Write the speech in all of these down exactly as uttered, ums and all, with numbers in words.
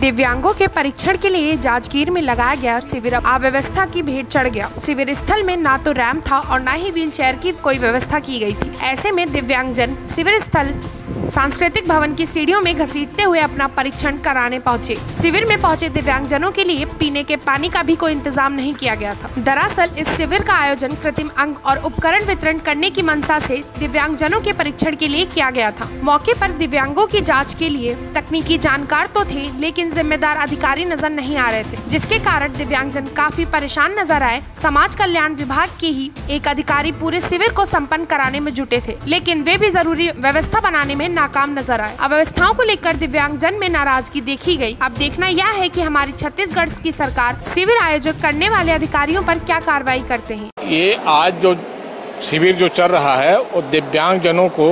दिव्यांगों के परीक्षण के लिए जांजगीर में लगाया गया शिविर अव्यवस्था की भेंट चढ़ गया। शिविर स्थल में न तो रैंप था और न ही व्हील चेयर की कोई व्यवस्था की गई थी। ऐसे में दिव्यांगजन शिविर स्थल सांस्कृतिक भवन की सीढ़ियों में घसीटते हुए अपना परीक्षण कराने पहुंचे। शिविर में पहुंचे दिव्यांगजनों के लिए पीने के पानी का भी कोई इंतजाम नहीं किया गया था। दरअसल इस शिविर का आयोजन कृत्रिम अंग और उपकरण वितरण करने की मंशा से दिव्यांगजनों के परीक्षण के लिए किया गया था। मौके पर दिव्यांगों की जांच के लिए तकनीकी जानकार तो थे, लेकिन जिम्मेदार अधिकारी नजर नहीं आ रहे थे, जिसके कारण दिव्यांगजन काफी परेशान नजर आए। समाज कल्याण विभाग के ही एक अधिकारी पूरे शिविर को संपन्न कराने में जुटे थे, लेकिन वे भी जरूरी व्यवस्था बनाने में नाकाम नजर आए। अव्यवस्थाओं को लेकर दिव्यांगजन में नाराजगी देखी गई। अब देखना यह है कि हमारी छत्तीसगढ़ की सरकार शिविर आयोजक करने वाले अधिकारियों पर क्या कार्रवाई करते हैं। ये आज जो शिविर जो चल रहा है वो दिव्यांगजनों को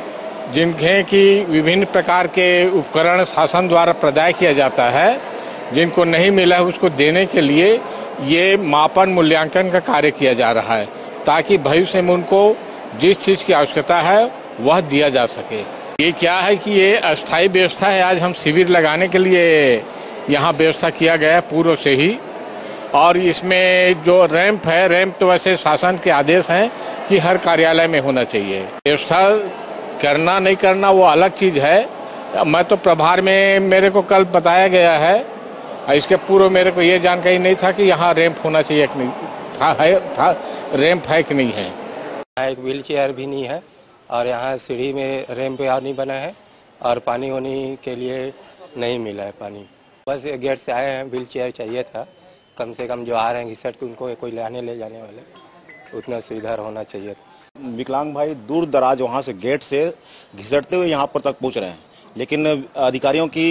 जिनके की विभिन्न प्रकार के उपकरण शासन द्वारा प्रदाय किया जाता है, जिनको नहीं मिला है उसको देने के लिए ये मापन मूल्यांकन का कार्य किया जा रहा है, ताकि भविष्य में उनको जिस चीज की आवश्यकता है वह दिया जा सके। ये क्या है कि ये अस्थायी व्यवस्था है। आज हम शिविर लगाने के लिए यहाँ व्यवस्था किया गया है पूर्व से ही, और इसमें जो रैंप है, रैंप तो वैसे शासन के आदेश हैं कि हर कार्यालय में होना चाहिए। व्यवस्था करना नहीं करना वो अलग चीज है। मैं तो प्रभार में मेरे को कल बताया गया है, इसके पूर्व मेरे को ये जानकारी नहीं था कि यहाँ रैंप होना चाहिए कि नहीं था, है था रैंप है कि नहीं है। एक व्हील चेयर भी नहीं है और यहाँ सीढ़ी में रैंप नहीं बना है और पानी होने के लिए नहीं मिला है पानी। बस गेट से आए हैं, व्हील चेयर चाहिए था, कम से कम जो आ रहे हैं घिसट के उनको कोई लाने ले जाने वाले उतना सुविधा होना चाहिए था। विकलांग भाई दूर दराज वहाँ से गेट से घिसटते हुए यहाँ पर तक पहुँच रहे हैं, लेकिन अधिकारियों की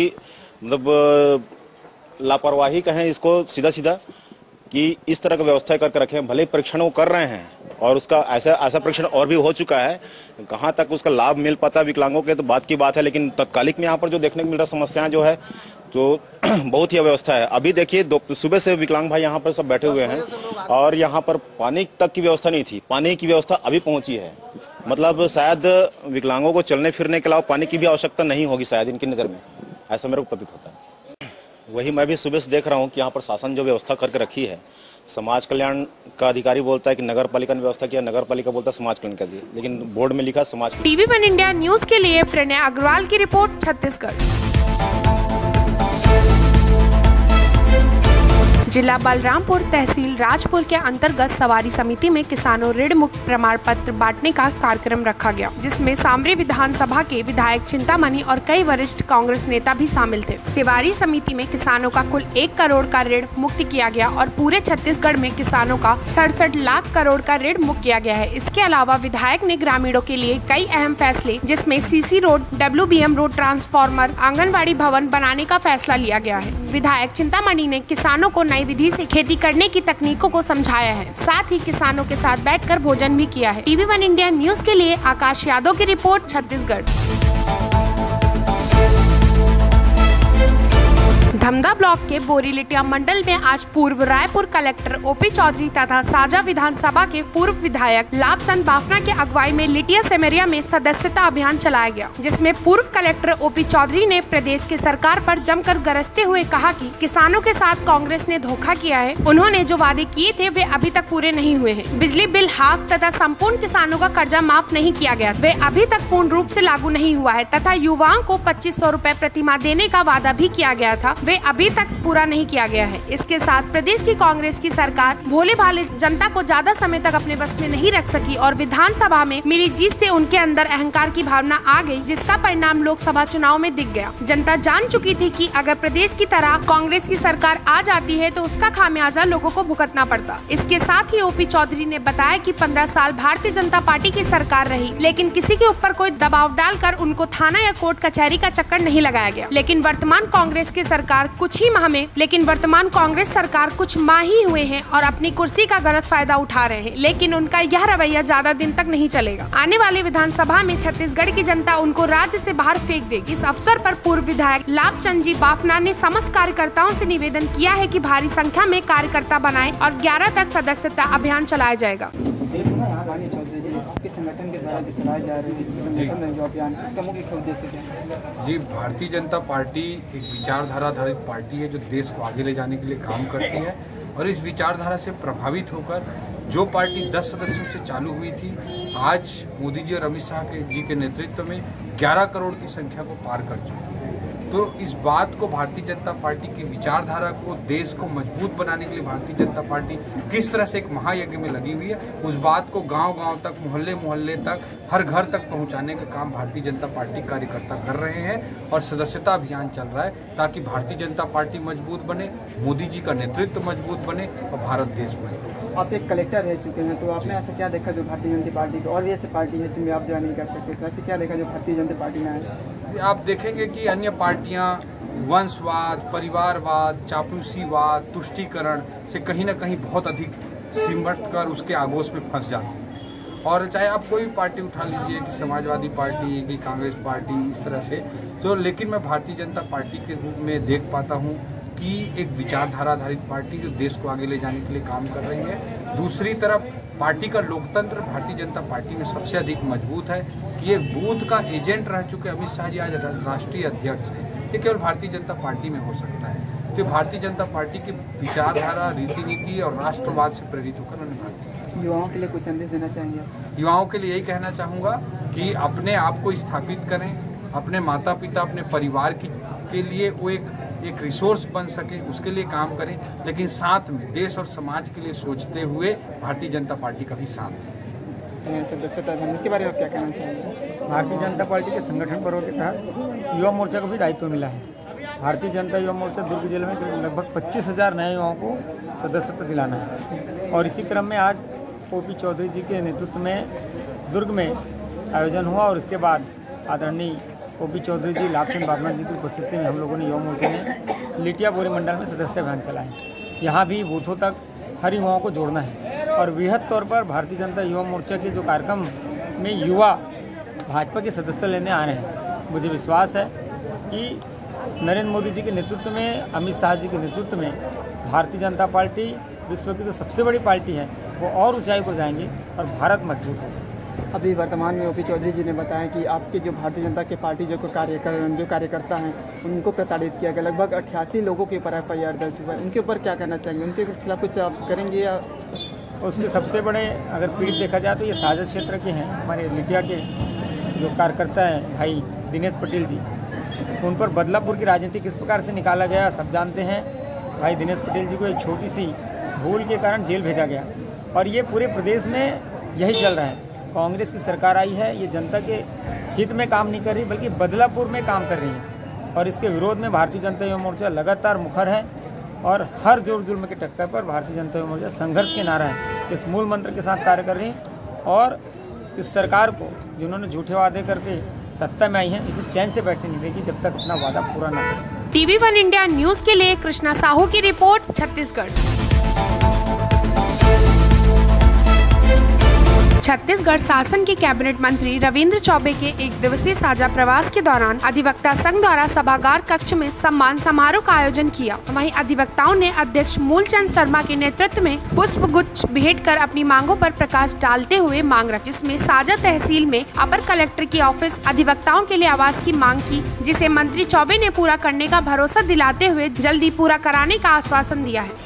मतलब लापरवाही कहें इसको सीधा सीधा कि इस तरह की व्यवस्था करके रखे हैं। भले परीक्षण वो कर रहे हैं और उसका ऐसा ऐसा परीक्षण और भी हो चुका है, कहाँ तक उसका लाभ मिल पाता है विकलांगों के तो बात की बात है, लेकिन तत्कालिक में यहाँ पर जो देखने को मिल रहा समस्याएं जो है तो बहुत ही अव्यवस्था है। अभी देखिए सुबह से विकलांग भाई यहाँ पर सब बैठे हुए हैं और यहाँ पर पानी तक की व्यवस्था नहीं थी, पानी की व्यवस्था अभी पहुंची है। मतलब शायद विकलांगों को चलने फिरने के अलावा पानी की भी आवश्यकता नहीं होगी शायद इनकी नजर में, ऐसा मेरे को प्रतीत होता है। वही मैं भी सुबह से देख रहा हूँ कि यहाँ पर शासन जो व्यवस्था करके रखी है, समाज कल्याण का अधिकारी बोलता है कि नगर पालिका ने व्यवस्था किया, नगर पालिका बोलता है समाज कल्याण कर दिया, लेकिन बोर्ड में लिखा समाज। टीवी वन इंडिया न्यूज के लिए प्रणय अग्रवाल की रिपोर्ट, छत्तीसगढ़। जिला बलरामपुर तहसील राजपुर के अंतर्गत सवारी समिति में किसानों ऋण मुक्त प्रमाण पत्र बांटने का कार्यक्रम रखा गया, जिसमें सामरी विधानसभा के विधायक चिंतामणि और कई वरिष्ठ कांग्रेस नेता भी शामिल थे। सवारी समिति में किसानों का कुल एक करोड़ का ऋण मुक्त किया गया और पूरे छत्तीसगढ़ में किसानों का सड़सठ लाख करोड़ का ऋण मुक्त किया गया है। इसके अलावा विधायक ने ग्रामीणों के लिए कई अहम फैसले, जिसमें CC road, W B M road, transformer, anganwadi भवन बनाने का फैसला लिया गया है। विधायक चिंतामणि ने किसानों को नई विधि से खेती करने की तकनीकों को समझाया है, साथ ही किसानों के साथ बैठकर भोजन भी किया है। टीवी वन इंडिया न्यूज के लिए आकाश यादव की रिपोर्ट, छत्तीसगढ़। धमधा ब्लॉक के बोरीलिटिया मंडल में आज पूर्व रायपुर कलेक्टर ओपी चौधरी तथा साजा विधानसभा के पूर्व विधायक लाभचंद बाफना के अगुवाई में लिटिया सेमरिया में सदस्यता अभियान चलाया गया, जिसमें पूर्व कलेक्टर ओपी चौधरी ने प्रदेश की सरकार पर जमकर गरजते हुए कहा कि किसानों के साथ कांग्रेस ने धोखा किया है। उन्होंने जो वादे किए थे वे अभी तक पूरे नहीं हुए हैं। बिजली बिल हाफ तथा संपूर्ण किसानों का कर्जा माफ नहीं किया गया, वे अभी तक पूर्ण रूप से लागू नहीं हुआ है तथा युवाओं को पच्चीस सौ रूपए प्रति माह देने का वादा भी किया गया था, वे अभी तक पूरा नहीं किया गया है। इसके साथ प्रदेश की कांग्रेस की सरकार भोले भाले जनता को ज्यादा समय तक अपने बस में नहीं रख सकी और विधानसभा में मिली जीत से उनके अंदर अहंकार की भावना आ गई, जिसका परिणाम लोकसभा चुनाव में दिख गया। जनता जान चुकी थी कि अगर प्रदेश की तरह कांग्रेस की सरकार आ जाती है तो उसका खामियाजा लोगों को भुगतना पड़ता। इसके साथ ही ओपी चौधरी ने बताया कि पंद्रह साल भारतीय जनता पार्टी की सरकार रही, लेकिन किसी के ऊपर कोई दबाव डालकर उनको थाना या कोर्ट कचहरी का चक्कर नहीं लगाया गया। लेकिन वर्तमान कांग्रेस की सरकार कुछ ही माह में लेकिन वर्तमान कांग्रेस सरकार कुछ माह ही हुए हैं और अपनी कुर्सी का गलत फायदा उठा रहे हैं, लेकिन उनका यह रवैया ज्यादा दिन तक नहीं चलेगा। आने वाले विधानसभा में छत्तीसगढ़ की जनता उनको राज्य से बाहर फेंक देगी। इस अवसर पर पूर्व विधायक लाभचंद जी बाफना ने समस्त कार्यकर्ताओं से निवेदन किया है कि भारी संख्या में कार्यकर्ता बनाएं और ग्यारह तक सदस्यता अभियान चलाया जाएगा। रानी चौधरी जी, आपके संगठन के द्वारा जो चलाए जा रहे हैं संगठन में जो अभियान, इसका मुख्य उद्देश्य क्या है? जी, भारतीय जनता पार्टी एक विचारधारा आधारित पार्टी है जो देश को आगे ले जाने के लिए काम करती है और इस विचारधारा से प्रभावित होकर जो पार्टी दस सदस्यों से चालू हुई थी, आज मोदी जी और अमित शाह के जी के नेतृत्व में ग्यारह करोड़ की संख्या को पार कर चुकी है। तो इस बात को भारतीय जनता पार्टी की विचारधारा को, देश को मजबूत बनाने के लिए भारतीय जनता पार्टी किस तरह से एक महायज्ञ में लगी हुई है, उस बात को गांव-गांव तक, मोहल्ले मोहल्ले तक, हर घर तक पहुंचाने का काम भारतीय जनता पार्टी कार्यकर्ता कर रहे हैं और सदस्यता अभियान चल रहा है ताकि भारतीय जनता पार्टी मजबूत बने, मोदी जी का नेतृत्व मजबूत बने और भारत देश बने। आप एक कलेक्टर रह चुके हैं, तो आपने ऐसा क्या देखा जो भारतीय जनता पार्टी की, और भी ऐसे पार्टी है जिनमें आप ज्वाइन नहीं कर सकते, तो ऐसे क्या देखा जो भारतीय जनता पार्टी में आए? आप देखेंगे कि अन्य पार्टियां वंशवाद, परिवारवाद, चापलूसीवाद, तुष्टीकरण से कहीं ना कहीं बहुत अधिक सिमट कर उसके आगोश में फंस जाती हैं। और चाहे आप कोई भी पार्टी उठा लीजिए कि समाजवादी पार्टी कि कांग्रेस पार्टी, इस तरह से, तो लेकिन मैं भारतीय जनता पार्टी के रूप में देख पाता हूँ कि एक विचारधारा आधारित पार्टी जो देश को आगे ले जाने के लिए काम कर रही है। दूसरी तरफ पार्टी का लोकतंत्र भारतीय जनता पार्टी में सबसे अधिक मजबूत है कि एक बूथ का एजेंट रह चुके अमित शाह जी आज राष्ट्रीय अध्यक्ष हैं, ये केवल भारतीय जनता पार्टी में हो सकता है। तो भारतीय जनता पार्टी की विचारधारा, रीति नीति और राष्ट्रवाद से प्रेरित होकर उन्होंने भारतीय युवाओं के लिए कुछ संदेश देना चाहेंगे? युवाओं के लिए यही कहना चाहूँगा कि अपने आप को स्थापित करें, अपने माता पिता, अपने परिवार की के लिए वो एक एक रिसोर्स बन सके, उसके लिए काम करें, लेकिन साथ में देश और समाज के लिए सोचते हुए भारतीय जनता पार्टी का भी साथ दें। सदस्यता अभियान, इसके बारे में आप क्या कहना चाहेंगे? भारतीय जनता पार्टी के संगठन पर्व के तहत युवा मोर्चा को भी दायित्व मिला है। भारतीय जनता युवा मोर्चा दुर्ग जिले में लगभग पच्चीस हजार नए युवाओं को सदस्यता दिलाना है और इसी क्रम में आज ओपी चौधरी जी के नेतृत्व में दुर्ग में आयोजन हुआ और इसके बाद आदरणीय ओपी चौधरी जी, लाभचंद बाफना जी की उपस्थिति में हम लोगों ने युवा मोर्चा ने लिटिया बोरी मंडल में सदस्य अभियान चलाए। यहाँ भी बूथों तक हर युवाओं को जोड़ना है और वृहद तौर पर भारतीय जनता युवा मोर्चा के जो कार्यक्रम में युवा भाजपा की सदस्यता लेने आ रहे हैं, मुझे विश्वास है कि नरेंद्र मोदी जी के नेतृत्व में, अमित शाह जी के नेतृत्व में भारतीय जनता पार्टी विश्व की जो सबसे बड़ी पार्टी है वो और ऊंचाई पर जाएंगी और भारत मजबूत होगा। अभी वर्तमान में ओपी चौधरी जी ने बताया कि आपके जो भारतीय जनता की पार्टी जो कार्यकर जो कार्यकर्ता हैं उनको प्रताड़ित किया गया, लगभग अट्ठासी लोगों के ऊपर एफ आई आर दर्ज हुआ है, उनके ऊपर क्या कहना चाहेंगे? उनके खिलाफ कुछ आप करेंगे या? उसके सबसे बड़े अगर पीड़ित देखा जाए तो ये साझा क्षेत्र के हैं, हमारे लिटिया के जो कार्यकर्ता हैं भाई दिनेश पटेल जी, उन पर बदलापुर की राजनीति किस प्रकार से निकाला गया सब जानते हैं। भाई दिनेश पटेल जी को एक छोटी सी भूल के कारण जेल भेजा गया और ये पूरे प्रदेश में यही चल रहा है। कांग्रेस की सरकार आई है, ये जनता के हित में काम नहीं कर रही बल्कि बदलापुर में काम कर रही है और इसके विरोध में भारतीय जनता युवा मोर्चा लगातार मुखर है और हर जोर जुल्म के टक्कर पर भारतीय जनता युवा मोर्चा संघर्ष के नारा है, इस मूल मंत्र के साथ कार्य कर रही है और इस सरकार को जिन्होंने झूठे वादे करके सत्ता में आई है, इसे चैन से बैठने नहीं देगी जब तक अपना वादा पूरा न करे। टीवी वन इंडिया न्यूज के लिए कृष्णा साहू की रिपोर्ट, छत्तीसगढ़। छत्तीसगढ़ शासन के कैबिनेट मंत्री रविंद्र चौबे के एक दिवसीय साझा प्रवास के दौरान अधिवक्ता संघ द्वारा सभागार कक्ष में सम्मान समारोह का आयोजन किया। वहीं अधिवक्ताओं ने अध्यक्ष मूलचंद शर्मा के नेतृत्व में पुष्प गुच्छ भेंट कर अपनी मांगों पर प्रकाश डालते हुए मांग रखी, जिसमें साझा तहसील में अपर कलेक्टर की ऑफिस अधिवक्ताओं के लिए आवास की मांग की, जिसे मंत्री चौबे ने पूरा करने का भरोसा दिलाते हुए जल्दी पूरा कराने का आश्वासन दिया है।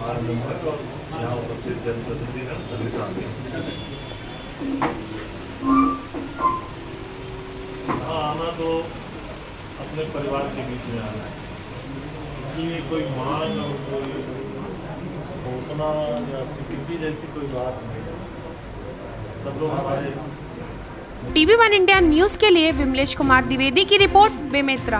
आना तो अपने परिवार के बीच में आना है, इसलिए कोई मांग और कोई घोषणा या स्वीकृति जैसी कोई बात नहीं है। सब लोग हमारे टीवी वन इंडिया न्यूज के लिए विमलेश कुमार द्विवेदी की रिपोर्ट, बेमेतरा।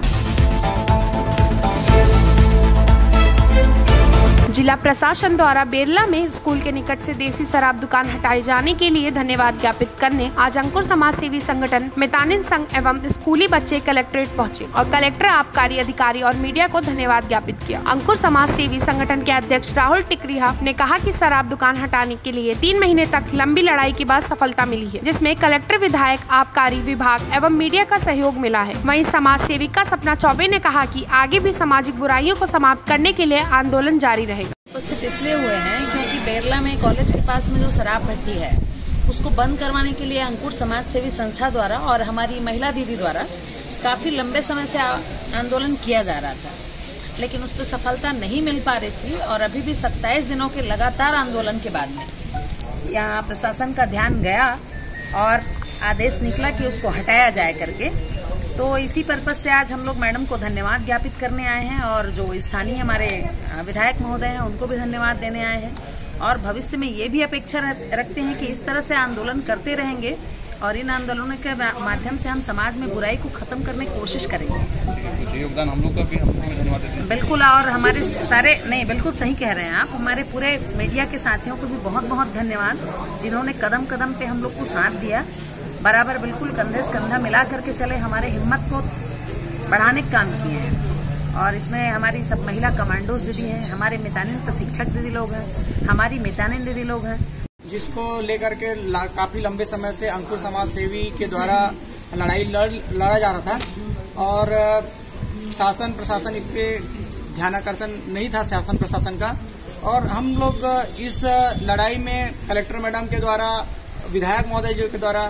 जिला प्रशासन द्वारा बेरला में स्कूल के निकट से देसी शराब दुकान हटाए जाने के लिए धन्यवाद ज्ञापित करने आज अंकुर समाज सेवी संगठन मितानिन संघ एवं स्कूली बच्चे कलेक्ट्रेट पहुंचे और कलेक्टर, आबकारी अधिकारी और मीडिया को धन्यवाद ज्ञापित किया। अंकुर समाज सेवी संगठन के अध्यक्ष राहुल टिकरिहा ने कहा कि शराब दुकान हटाने के लिए तीन महीने तक लंबी लड़ाई के बाद सफलता मिली है, जिसमें कलेक्टर, विधायक, आबकारी विभाग एवं मीडिया का सहयोग मिला है। वहीं समाज सेविका सपना चौबे ने कहा कि आगे भी सामाजिक बुराइयों को समाप्त करने के लिए आंदोलन जारी रहेगा। उपस्थित इसलिए हुए हैं क्योंकि बेरला में कॉलेज के पास में जो शराब भट्टी है उसको बंद करवाने के लिए अंकुर समाज सेवी संस्था द्वारा और हमारी महिला दीदी द्वारा काफी लंबे समय से आंदोलन किया जा रहा था, लेकिन उस पर सफलता नहीं मिल पा रही थी। और अभी भी सत्ताईस दिनों के लगातार आंदोलन के बाद में यहाँ प्रशासन का ध्यान गया और आदेश निकला कि उसको हटाया जाए करके। तो इसी पर्पज से आज हम लोग मैडम को धन्यवाद ज्ञापित करने आए हैं और जो स्थानीय हमारे विधायक महोदय हैं उनको भी धन्यवाद देने आए हैं। और भविष्य में ये भी अपेक्षा रखते हैं कि इस तरह से आंदोलन करते रहेंगे और इन आंदोलनों के माध्यम से हम समाज में बुराई को खत्म करने की कोशिश करेंगे। योगदान हम लोग का भी हम धन्यवाद देते हैं। बिल्कुल, और हमारे सारे नहीं बिल्कुल सही कह रहे हैं आप, हमारे पूरे मीडिया के साथियों को भी बहुत बहुत धन्यवाद जिन्होंने कदम कदम पे हम लोग को साथ दिया, बराबर बिल्कुल कंधे से कंधा मिला करके चले, हमारे हिम्मत को बढ़ाने का काम किए हैं। और इसमें हमारी सब महिला कमांडोज दीदी हैं, हमारे मितानिन प्रशिक्षक दीदी लोग हैं, हमारी मितानिन दीदी लोग हैं, जिसको लेकर के काफी लंबे समय से अंकुर समाज सेवी के द्वारा लड़ाई लड़ लड़ा जा रहा था और शासन प्रशासन इस पे ध्यानाकर्षण नहीं था शासन प्रशासन का। और हम लोग इस लड़ाई में कलेक्टर मैडम के द्वारा, विधायक महोदय जी के द्वारा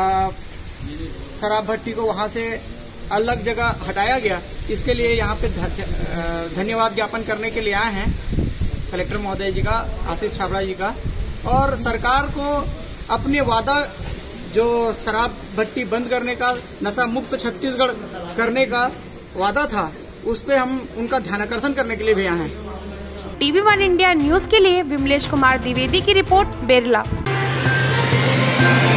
शराब भट्टी को वहां से अलग जगह हटाया गया, इसके लिए यहाँ पे धन्यवाद ज्ञापन करने के लिए आए हैं कलेक्टर महोदय जी का, आशीष छाबड़ा जी का। और सरकार को अपने वादा जो शराब भट्टी बंद करने का, नशा मुक्त छत्तीसगढ़ करने का वादा था, उस पे हम उनका ध्यानाकर्षण करने के लिए भी आए हैं। टीवी वन इंडिया न्यूज के लिए विमलेश कुमार द्विवेदी की रिपोर्ट, बेरला।